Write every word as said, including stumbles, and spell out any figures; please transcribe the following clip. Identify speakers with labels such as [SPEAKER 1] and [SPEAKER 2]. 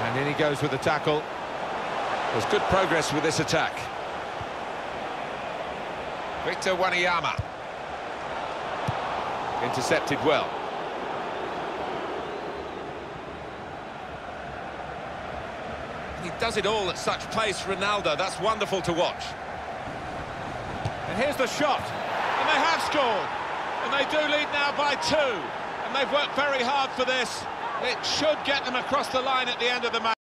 [SPEAKER 1] And in he goes with the tackle. There's good progress with this attack. Victor Wanyama. Intercepted well. He does it all at such pace, Ronaldo. That's wonderful to watch. And here's the shot.
[SPEAKER 2] And they have scored. And they do lead now by two. And they've worked very hard for this. It should get them across the line at the end of the match.